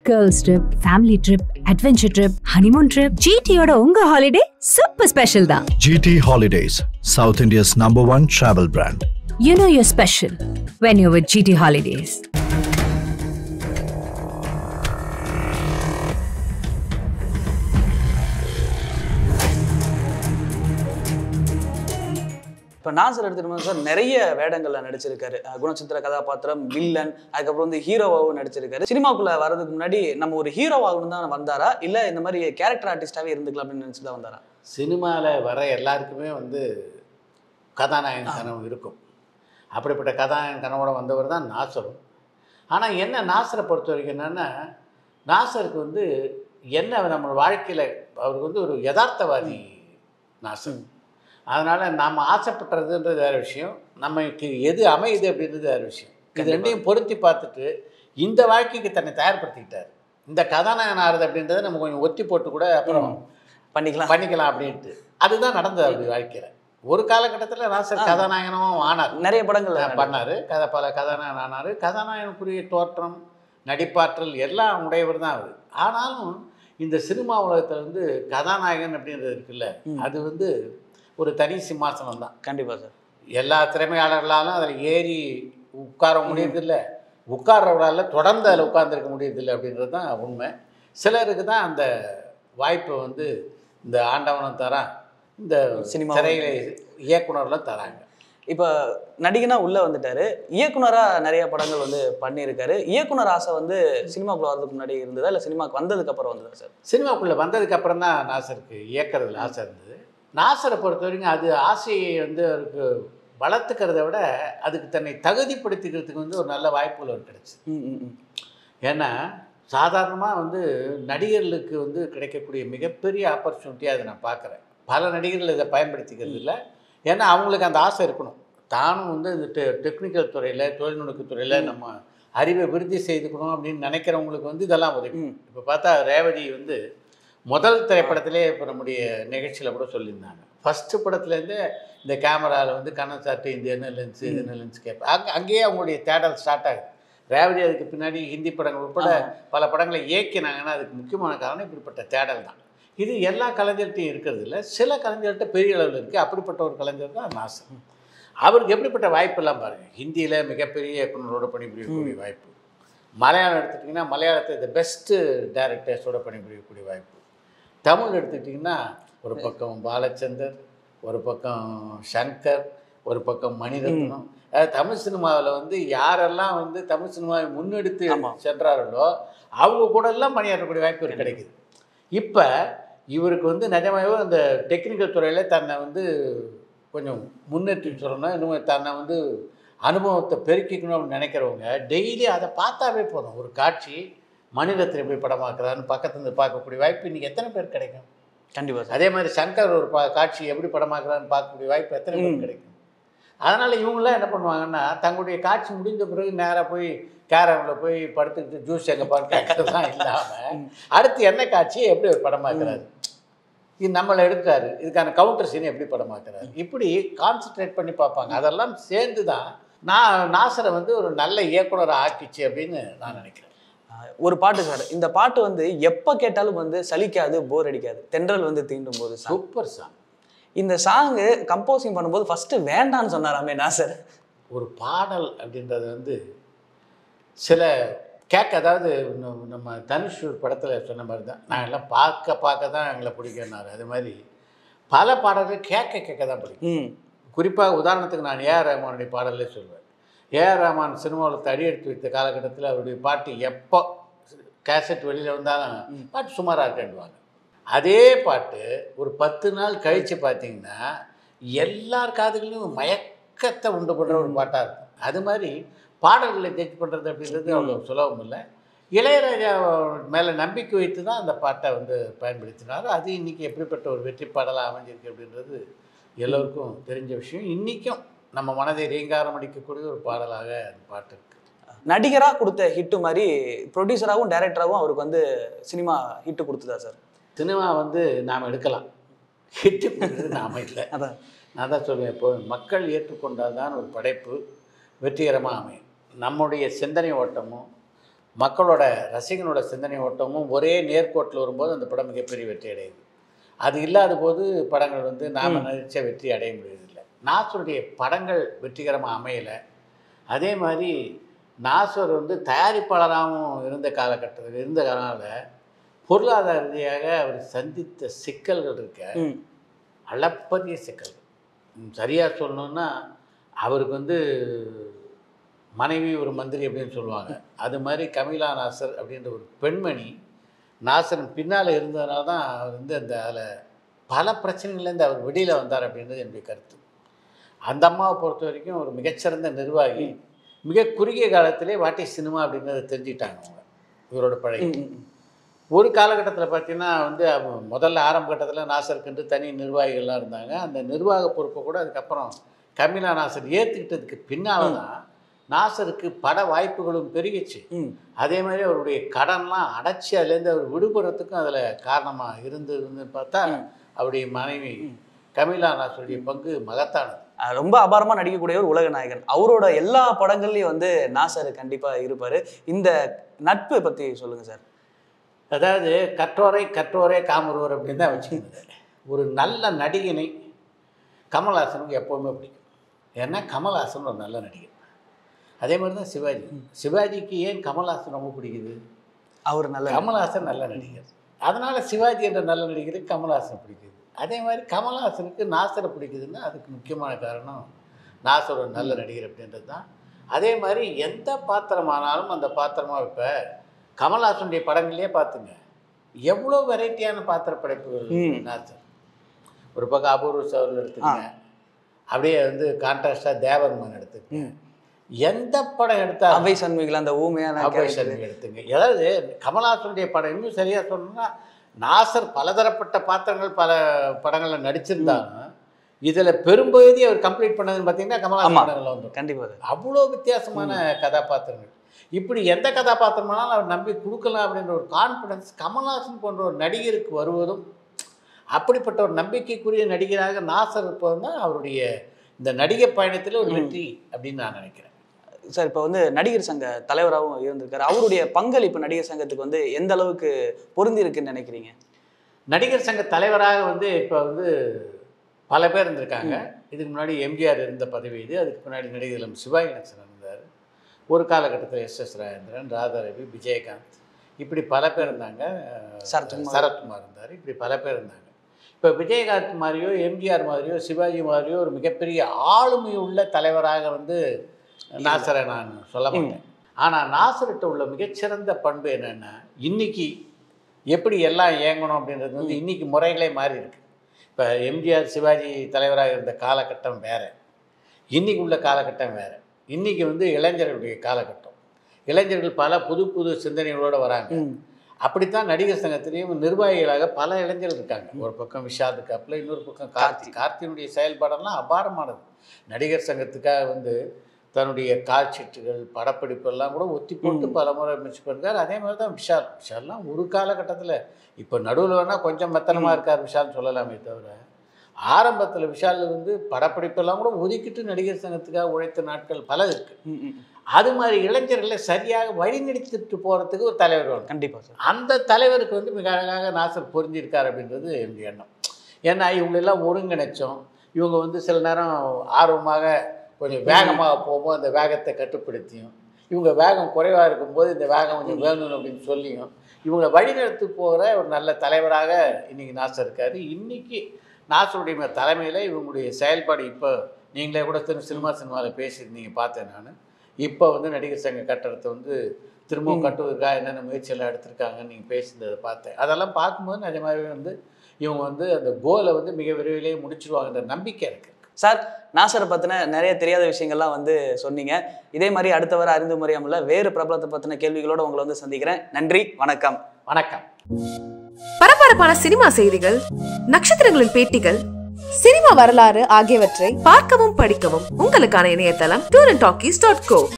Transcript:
Girls trip, family trip, adventure trip, honeymoon trip. GT oda unga holiday super special da. GT Holidays, South India's #1 travel brand. You know you're special when you're with GT Holidays. இப்போ நாசர் எடுத்துகிட்டு sir நிறைய வேடங்களில் நடிச்சிருக்காரு. குணச்சித்திர கதாபாத்திரம், villain, அதுக்கப்புறம் வந்து ஹீரோவாகவும் நடிச்சிருக்காரு. சினிமாக்குள்ளே வரதுக்கு முன்னாடி நம்ம ஒரு ஹீரோவாகணும் தான் வந்தாரா, இல்லை இந்த மாதிரி கேரக்டர் ஆர்டிஸ்டாகவே இருந்துக்கலாம் அப்படின்னு நினச்சி தான் வந்தாரா? சினிமாவில் வர எல்லாருக்குமே வந்து கதாநாயகன் கனவு இருக்கும். அப்படிப்பட்ட கதாநாயகன் கனவோட வந்தவர் தான் நாசரும். ஆனால் என்ன நாசரை பொறுத்த வரைக்கும் என்னென்னா, நாசருக்கு வந்து என்ன நம்ம வாழ்க்கையில் அவருக்கு வந்து ஒரு யதார்த்தவாதி நாசர். அதனால் நாம் ஆசைப்பட்டுறதுன்றது வேறு விஷயம், நமக்கு எது அமையுது அப்படின்றது வேறு விஷயம். இது ரெண்டையும் பொருத்தி பார்த்துட்டு இந்த வாழ்க்கைக்கு தன்னை தயார்படுத்திக்கிட்டார். இந்த கதாநாயகன் ஆறுது அப்படின்றத நம்ம கொஞ்சம் ஒத்தி போட்டு கூட அப்புறம் பண்ணிக்கலாம் அப்படின்ட்டு அதுதான் நடந்தது அப்படி வாழ்க்கையில். ஒரு காலகட்டத்தில் நாசர் கதாநாயகனும் ஆனார், நிறைய படங்கள் பண்ணார், பல கதாநாயகன் ஆனார். கதாநாயகனுக்குரிய தோற்றம், நடிப்பாற்றல் எல்லாம் உடையவர் தான் அவர். ஆனாலும் இந்த சினிமா உலகத்தில் வந்து கதாநாயகன் அப்படின்றது இருக்குல்ல, அது வந்து ஒரு தனி சிம்மாசனம் தான். கண்டிப்பாக சார். எல்லா திறமையாளர்களாலும் அதில் ஏறி உட்கார முடியறதில்லை, உட்கார்றவர்களால் தொடர்ந்து அதில் உட்கார்ந்துருக்க முடியறதில்லை அப்படின்றது தான் உண்மை. சிலருக்கு தான் அந்த வாய்ப்பை வந்து இந்த ஆண்டவனும் தரான், இந்த சினிமா திரையில இயக்குனர்லாம் தராங்க. இப்போ நடிகனா உள்ளே வந்துட்டார், இயக்குனராக நிறைய படங்கள் வந்து பண்ணியிருக்காரு. இயக்குனர் ஆசை வந்து சினிமாக்குள்ளே வர்றதுக்கு முன்னாடி இருந்ததா, இல்லை சினிமாவுக்கு வந்ததுக்கப்புறம் வந்ததா சார்? சினிமாக்குள்ளே வந்ததுக்கப்புறம் தான் நாசருக்கு இயக்கிறதுல ஆசை இருந்தது. நாசரை பொறுத்த வரைக்கும் அது ஆசையை வந்து அவருக்கு வளர்த்துக்கிறத விட அதுக்கு தன்னை தகுதிப்படுத்திக்கிறதுக்கு வந்து ஒரு நல்ல வாய்ப்புகள் அவர் கிடச்சி. ஏன்னா சாதாரணமாக வந்து நடிகர்களுக்கு வந்து கிடைக்கக்கூடிய மிகப்பெரிய ஆப்பர்ச்சுனிட்டியாக அதை நான் பார்க்குறேன். பல நடிகர்கள் இதை பயன்படுத்திக்கிறது இல்லை. ஏன்னா அவங்களுக்கு அந்த ஆசை இருக்கணும், தானும் வந்து இந்த டெக்னிக்கல் துறையில், தொழில்நுட்பத்துறையில் நம்ம அறிவை விருத்தி செய்துக்கணும் அப்படின்னு நினைக்கிறவங்களுக்கு வந்து இதெல்லாம் உதவி. இப்போ பார்த்தா ரேவதி வந்து முதல் திரைப்படத்திலே இப்போ நம்முடைய நிகழ்ச்சியில் கூட சொல்லியிருந்தாங்க. ஃபஸ்ட்டு படத்துலேருந்து இந்த கேமராவில் வந்து கண்ணை சாட்டு இந்த என்ன லென்ஸு இது என்ன லென்ஸ் கேட்பேன். அங்கேயே அவங்களுடைய தேடல் ஸ்டார்ட் ஆகுது. ரேவதி அதுக்கு பின்னாடி ஹிந்தி படங்கள் உட்பட பல படங்களை இயக்கினாங்கன்னா அதுக்கு முக்கியமான காரணம் இப்படிப்பட்ட தேடல் தான். இது எல்லா கலைஞர்கிட்டையும் இருக்கிறது இல்லை, சில கலைஞர்கிட்ட பெரிய அளவில் இருக்குது. அப்படிப்பட்ட ஒரு கலைஞர் தான் நாசர். அவருக்கு எப்படிப்பட்ட வாய்ப்பெல்லாம் பாருங்கள். ஹிந்தியில் மிகப்பெரிய இயக்குனரோட பணிபுரியக்கூடிய வாய்ப்பு, மலையாளம் எடுத்துக்கிட்டிங்கன்னா மலையாளத்தை த பெஸ்ட்டு டைரக்டர்ஸோட பணிபுரியக்கூடிய வாய்ப்பு, தமிழ் எடுத்துக்கிட்டிங்கன்னா ஒரு பக்கம் பாலச்சந்தர், ஒரு பக்கம் சங்கர், ஒரு பக்கம் மணிரத்னம். அதாவது தமிழ் சினிமாவில் வந்து யாரெல்லாம் வந்து தமிழ் சினிமாவை முன்னெடுத்து சென்றார்களோ அவங்க கூட எல்லாம் பணியாற்றக்கூடிய வாய்ப்பு கிடைக்குது. இப்போ இவருக்கு வந்து நிஜமாகவே அந்த டெக்னிக்கல் துறையில் தன்னை வந்து கொஞ்சம் முன்னேற்றி சொல்லணும், இன்னும் தன்னை வந்து அனுபவத்தை பெருக்கிக்கணும் அப்படின்னு நினைக்கிறவங்க டெய்லி அதை பார்த்தாவே போதும். ஒரு காட்சி மணிரத்னம் எப்படி படமாக்குறான்னு பக்கத்துலேருந்து பார்க்கக்கூடிய வாய்ப்பு இன்றைக்கி எத்தனை பேர் கிடைக்கும்? கண்டிப்பாக. அதே மாதிரி சங்கர் ஒரு காட்சி எப்படி படமாக்குறான்னு பார்க்கக்கூடிய வாய்ப்பு எத்தனை பேர் கிடைக்கும்? அதனால் இவங்களாம் என்ன பண்ணுவாங்கன்னா, தங்களுடைய காட்சி முடிஞ்ச பிறகு நேராக போய் கேரமில் போய் படுத்துக்கிட்டு ஜூஸ் எங்கே பார்க்கறது தான் இல்லாமல் அடுத்து என்ன காட்சியை எப்படி ஒரு படமாக்குறாரு, இது நம்மளை எடுக்கிறாரு, இதுக்கான கவுண்டர் சீனை எப்படி படமாக்குறாரு, இப்படி கான்சன்ட்ரேட் பண்ணி பார்ப்பாங்க. அதெல்லாம் சேர்ந்து தான் நாசரை வந்து ஒரு நல்ல இயக்குனரை ஆக்கிச்சு அப்படின்னு நான் நினைக்கிறேன். ஒரு பாட்டு சார், இந்த பாட்டு வந்து எப்போ கேட்டாலும் வந்து சலிக்காது, போர் அடிக்காது, தென்றல் வந்து தீண்டும் போது. Super song. இந்த சாங்கு கம்போசிங் பண்ணும்போது ஃபஸ்ட்டு வேண்டான்னு சொன்னாராமே நாசர். ஒரு பாடல் அப்படின்றது வந்து சில அதாவது நம்ம தனுஷ் படத்தில் சொன்ன மாதிரி தான், நான் எல்லாம் பார்க்க தான் எங்களை பிடிக்கும்னாரு. அது மாதிரி பல பாடல்கள் கேட்க தான் பிடிக்கும். குறிப்பாக உதாரணத்துக்கு நான் ஏஆர் ரஹ்மானுடைய பாடலே சொல்வேன். ஏஆர் ரஹ்மான் சினிமாவில் தடி எடுத்து வைத்த காலகட்டத்தில் அவருடைய பாட்டு எப்போ கேசட் வெளியில் வந்தாலும் பாட்டு சுமாராக இருக்கேன்டுவாங்க. அதே பாட்டு ஒரு 10 நாள் கழித்து பார்த்தீங்கன்னா எல்லார் காதுகளையும் மயக்கத்தை உண்டு பண்ணுற ஒரு பாட்டாக இருக்கும். அது மாதிரி பாடல்களை ஜட்ஜ் பண்ணுறது அப்படின்றது அவ்வளோ சுலபம் இல்லை. இளையராஜா மேலே நம்பிக்கை வைத்து தான் அந்த பாட்டை வந்து பயன்படுத்தினார். அது இன்றைக்கி எப்படிப்பட்ட ஒரு வெற்றி பாடலாக அமைஞ்சிருக்கு அப்படின்றது எல்லோருக்கும் தெரிஞ்ச விஷயம். இன்றைக்கும் நம்ம மனதை ரீங்காரம் அடிக்கக்கூடிய ஒரு பாடலாக அந்த பாட்டு இருக்குது. நடிகராக கொடுத்த ஹிட்டு மாதிரி ப்ரொடியூசராகவும் டைரக்டராகவும் அவருக்கு வந்து சினிமா ஹிட்டு கொடுத்துதா சார்? சினிமா வந்து நாம் எடுக்கலாம், ஹிட்டு கொடுக்குறது நாம் இல்லை. அதான் நான் தான் சொல்லுவேன், இப்போ மக்கள் ஏற்றுக்கொண்டால் தான் ஒரு படைப்பு வெற்றிகரமாக அமையும். நம்முடைய சிந்தனை ஓட்டமும் மக்களோட ரசிகனோட சிந்தனை ஓட்டமும் ஒரே நேர்கோட்டில் வரும்போது அந்த படம் மிகப்பெரிய வெற்றி அடையுது. அது இல்லாத போது படங்கள் வந்து நாம் நினைச்ச வெற்றி அடைய முடியறதில்லை. நாசருடைய படங்கள் வெற்றிகரமாக அமையலை. அதே மாதிரி நாசர் வந்து தயாரிப்பாளராகவும் இருந்ததுனால பொருளாதார ரீதியாக அவர் சந்தித்த சிக்கல்கள் இருக்க அளப்பரிய சிக்கல்கள். சரியாக சொல்லணுன்னா அவருக்கு வந்து மனைவி ஒரு மந்திரி அப்படின்னு சொல்லுவாங்க. அது மாதிரி கமிலா நாசர் அப்படின்ற ஒரு பெண்மணி நாசரின் பின்னால் இருந்ததுனால தான் அவர் வந்து அதில் பல பிரச்சனைகள்லேருந்து அவர் வெளியில் வந்தார் அப்படின்றது என்னுடைய கருத்து. அந்த அம்மாவை பொறுத்த வரைக்கும் ஒரு மிகச்சிறந்த நிர்வாகி. மிக குறுகிய காலத்திலே வாட்டி சினிமா அப்படின்றத தெரிஞ்சுக்கிட்டாங்க அவங்க இவரோட பழகி. ஒரு காலகட்டத்தில் பார்த்தீங்கன்னா வந்து முதல்ல ஆரம்ப கட்டத்தில் நாசருக்குன்று தனி நிர்வாகிகள்லாம் இருந்தாங்க. அந்த நிர்வாக பொறுப்பை கூட அதுக்கப்புறம் கமிலா நாசர் ஏற்றுக்கிட்டதுக்கு பின்னால் தான் நாசருக்கு பட வாய்ப்புகளும் பெருகிச்சு. அதே மாதிரி அவருடைய கடன்லாம் அடைச்சி அதுலேருந்து அவர் விடுபடுறதுக்கும் அதில் காரணமாக இருந்ததுன்னு பார்த்தா அவருடைய மனைவி கமிலா நாசருடைய பங்கு மகத்தானது. ரொம்ப அபாரமாக நடிக்கக்கூடிய ஒரு உலக நாயகன். அவரோட எல்லா படங்கள்லையும் வந்து நாசர் கண்டிப்பாக இருப்பார். இந்த நட்பு பற்றி சொல்லுங்கள் சார். அதாவது கற்றோரே காமருவர் அப்படின்னு தான் வச்சுக்கிறது. ஒரு நல்ல நடிகனை கமல்ஹாசனுக்கு எப்போவுமே பிடிக்கும். ஏன்னா கமல்ஹாசன் ஒரு நல்ல நடிகர். அதே மாதிரி தான் சிவாஜிக்கு ஏன் கமல்ஹாசன் ரொம்ப பிடிக்குது? அவர் கமல்ஹாசன் நல்ல நடிகர், அதனால் சிவாஜி என்ற நல்ல நடிகருக்கு கமல்ஹாசன் பிடிக்குது. அதே மாதிரி கமல்ஹாசனுக்கு நாசரை பிடிக்குதுன்னா அதுக்கு முக்கியமான காரணம் நாசர் ஒரு நல்ல நடிகர் அப்படின்றது தான். அதே மாதிரி எந்த பாத்திரமானாலும் அந்த பாத்திரமாக இப்போ கமல்ஹாசனுடைய படங்கள்லேயே பார்த்துங்க எவ்வளோ வெரைட்டியான பாத்திர படைப்புகள் நாசர். ஒரு பக்கம் அபூர்வ சவர்கள் எடுத்துக்கங்க, அப்படியே வந்து கான்ட்ராஸ்டாக தேவர்மன் எடுத்துக்கங்க, எந்த படம் எடுத்தால் அவை சண்முகில் அந்த ஊமையான அவை சண்முகி எடுத்துங்க. அதாவது கமல்ஹாசனுடைய படம் இன்னும் சரியாக சொல்லணும்னா நாசர் பலதரப்பட்ட பாத்திரங்கள் பல படங்களில் நடிச்சிருந்தாலும் இதில் பெரும்பகுதி அவர் கம்ப்ளீட் பண்ணதுன்னு பார்த்தீங்கன்னா கமல்ஹாசன் படங்களில் வந்து கண்டிப்பாக அவ்வளோ வித்தியாசமான கதாபாத்திரங்கள். இப்படி எந்த கதாபாத்திரமானாலும் அவர் நம்பி கொடுக்கலாம் அப்படின்ற ஒரு கான்ஃபிடன்ஸ் கமல்ஹாசன் போன்ற ஒரு நடிகருக்கு வருவதும், அப்படிப்பட்ட ஒரு நம்பிக்கைக்குரிய நடிகராக நாசர் இருப்பதும் தான் அவருடைய இந்த நடிகை பயணத்தில் ஒரு வெற்றி அப்படின்னு நான் நினைக்கிறேன். சார் இப்போ வந்து நடிகர் சங்க தலைவராகவும் இருந்திருக்காரு. அவருடைய பங்களிப்பு நடிகர் சங்கத்துக்கு வந்து எந்த அளவுக்கு பொருந்தி இருக்குன்னு நினைக்கிறீங்க? நடிகர் சங்க தலைவராக வந்து இப்போ வந்து பல பேர் இருந்திருக்காங்க. இதுக்கு முன்னாடி எம்ஜிஆர் இருந்த பதவி இது. அதுக்கு முன்னாடி நடிகர் சிவாஜி கணேசன் இருந்தார். ஒரு காலகட்டத்தில் எஸ் ராஜேந்திரன், ராதாரவி, விஜயகாந்த், இப்படி பல பேர் இருந்தாங்க. சரத்குமார் இருந்தார். இப்படி பல பேர் இருந்தாங்க. இப்போ விஜயகாந்த் மாதிரியோ எம்ஜிஆர் மாதிரியோ சிவாஜி மாதிரியோ ஒரு மிகப்பெரிய ஆளுமை உள்ள தலைவராக வந்து நாசரை நான் சொல்ல மாட்டேன். ஆனால் நாசர்கிட்ட உள்ள மிகச்சிறந்த பண்பு என்னென்னா, இன்றைக்கி எப்படி எல்லாம் இயங்கணும் அப்படின்றது வந்து இன்றைக்கி முறைகளே மாறி இருக்கு. இப்போ எம்ஜிஆர் சிவாஜி தலைவராக இருந்த காலகட்டம் வேறு, இன்றைக்கி உள்ள காலகட்டம் வேறு. இன்றைக்கி வந்து இளைஞர்களுடைய காலகட்டம். இளைஞர்கள் பல புது புது சிந்தனைகளோடு வராங்க. அப்படித்தான் நடிகர் சங்கத்திலையும் நிர்வாகிகளாக பல இளைஞர்கள் இருக்காங்க. ஒரு பக்கம் விஷால் இருக்காப்புல, இன்னொரு பக்கம் கார்த்தியினுடைய செயல்பாடெல்லாம் அபாரமானது. நடிகர் சங்கத்துக்காக வந்து தன்னுடைய கால்ஷீட்டுகள் படப்பிடிப்பெல்லாம் கூட ஒத்தி போட்டு பல முறை மிஸ் பண்ணிருக்கார். அதே மாதிரி தான் விஷால்லாம் ஒரு காலகட்டத்தில் இப்போ நடுவில் வேணால் கொஞ்சம் மெத்தனமாக இருக்கார் விஷால்னு சொல்லலாமே தவிர, ஆரம்பத்தில் விஷால் வந்து படப்பிடிப்பெல்லாம் கூட ஒதுக்கிட்டு நடிகர் சங்கத்துக்காக உழைத்த நாட்கள் பல இருக்குது. அது மாதிரி இளைஞர்களை சரியாக வழிநடத்திட்டு போகிறதுக்கு ஒரு தலைவர் வேணும். கண்டிப்பாக சார். அந்த தலைவருக்கு வந்து மிக அழகாக நாசர் பொருந்திருக்கார் அப்படின்றது என்னுடைய எண்ணம். ஏன்னா இவங்களெல்லாம் ஒருங்கிணைச்சோம். இவங்க வந்து சில நேரம் ஆர்வமாக கொஞ்சம் வேகமாக போகும்போது அந்த வேகத்தை கட்டுப்படுத்தியும், இவங்க வேகம் குறைவாக இருக்கும்போது இந்த வேகம் கொஞ்சம் வேணும் அப்படின்னு சொல்லியும் இவங்களை வழிநடத்தி போகிற ஒரு நல்ல தலைவராக இன்றைக்கி நாசர் இருக்கார். இன்றைக்கி நாசருடைய தலைமையில் இவங்களுடைய செயல்பாடு இப்போ நீங்களே கூட சினிமாவில் பேசியிருந்தீங்க, பார்த்தேன் நான். இப்போ வந்து நடிகர் சங்க கட்டடத்தை வந்து திரும்பவும் கட்டுவதற்காக என்னென்ன முயற்சியெல்லாம் எடுத்திருக்காங்கன்னு நீங்கள் பேசியிருந்ததை பார்த்தேன். அதெல்லாம் பார்க்கும்போது நிஜமாகவே வந்து இவங்க வந்து அந்த கோலை வந்து மிக விரைவிலேயே முடிச்சிடுவாங்கன்ற நம்பிக்கை இருக்குது. சார், நாசரை பற்றின நிறைய தெரியாத விஷயங்கள்லாம் வந்து சொன்னீங்க. இதே மாதிரி அடுத்த வர அறிந்து அறியாமல வேறு பிரபலத்தை பற்றின கேள்விகளோடு உங்களை வந்து சந்திக்கிறேன். நன்றி, வணக்கம். வணக்கம். பரபரப்பான சினிமா செய்திகள், நட்சத்திரங்களின் பேட்டிகள், சினிமா வரலாறு ஆகியவற்றை பார்க்கவும் படிக்கவும் உங்களுக்கான இணையதளம் talkies.co.